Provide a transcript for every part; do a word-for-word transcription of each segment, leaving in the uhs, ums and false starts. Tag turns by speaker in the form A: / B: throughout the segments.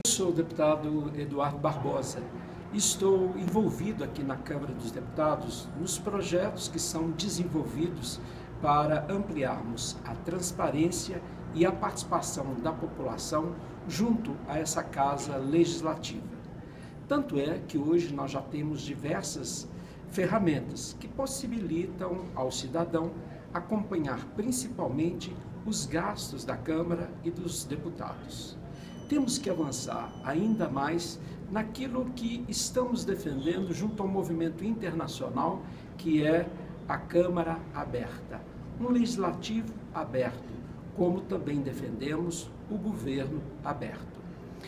A: Sou o deputado Eduardo Barbosa. Estou envolvido aqui na Câmara dos Deputados nos projetos que são desenvolvidos para ampliarmos a transparência e a participação da população junto a essa Casa Legislativa. Tanto é que hoje nós já temos diversas ferramentas que possibilitam ao cidadão acompanhar principalmente os gastos da Câmara e dos deputados. Temos que avançar ainda mais naquilo que estamos defendendo junto ao movimento internacional, que é a Câmara aberta, um legislativo aberto, como também defendemos o governo aberto.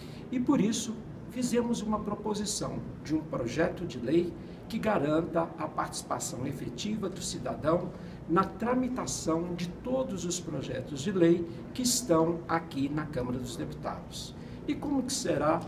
A: E por isso fizemos uma proposição de um projeto de lei que garanta a participação efetiva do cidadão na tramitação de todos os projetos de lei que estão aqui na Câmara dos Deputados. E como que será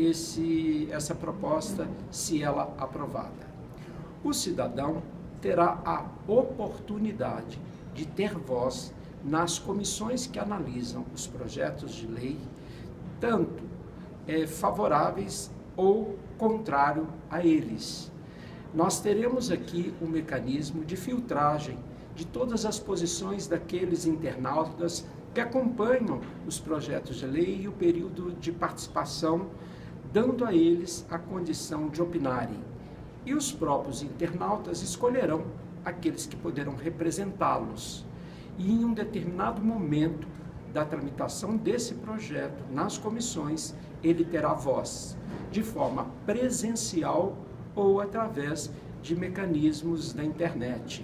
A: esse, essa proposta se ela aprovada? O cidadão terá a oportunidade de ter voz nas comissões que analisam os projetos de lei, tanto é, favoráveis ou contrário a eles. Nós teremos aqui um mecanismo de filtragem de todas as posições daqueles internautas que acompanham os projetos de lei e o período de participação, dando a eles a condição de opinarem. E os próprios internautas escolherão aqueles que poderão representá-los. E em um determinado momento da tramitação desse projeto nas comissões, ele terá voz, de forma presencial ou através de mecanismos da internet.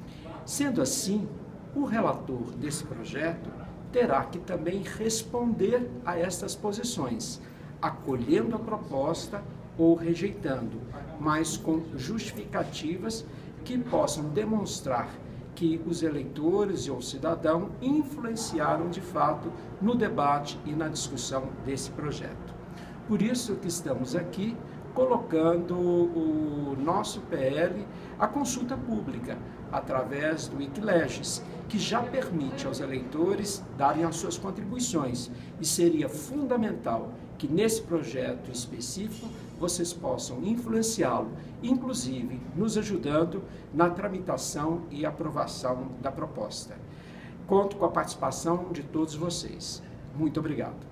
A: Sendo assim, o relator desse projeto terá que também responder a estas posições, acolhendo a proposta ou rejeitando, mas com justificativas que possam demonstrar que os eleitores e o cidadão influenciaram de fato no debate e na discussão desse projeto. Por isso que estamos aqui colocando o nosso P L à consulta pública, através do Wikileges, que já permite aos eleitores darem as suas contribuições. E seria fundamental que nesse projeto específico vocês possam influenciá-lo, inclusive nos ajudando na tramitação e aprovação da proposta. Conto com a participação de todos vocês. Muito obrigado.